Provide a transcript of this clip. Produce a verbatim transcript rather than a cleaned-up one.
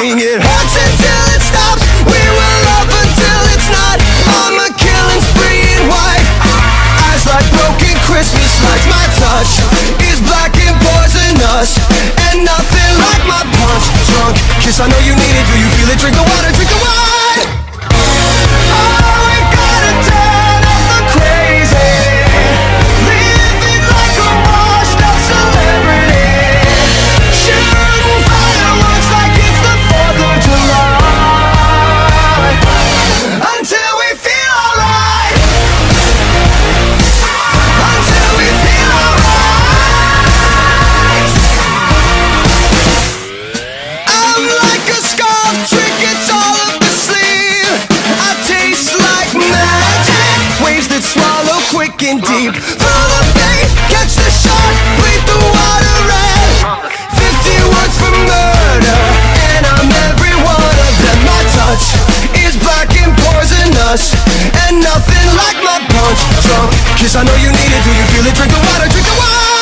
sing. It hurts until it stops. We will love until it's not. On a killing spree in white, eyes like broken Christmas lights. My touch is black and poisonous, and nothing like my punch drunk kiss. I know you need it. Do you feel it? Drink the water, drink the wine. Oh, we gotta turn up the crazy, living like a washed up celebrity, shooting fireworks like it's the fourth of July, until we feel alright, until we feel alright. I'm like a scarf trick, it's all up the sleeve. I taste like magic, waves that swallow quick and deep. Throw the bait, catch the shark, bleed the water red. Fifty words for murder, and I'm every one of them. My touch is black and poisonous, and nothing like my punch drunk kiss. I know you need it. Do you feel it? Drink the water, drink the wine.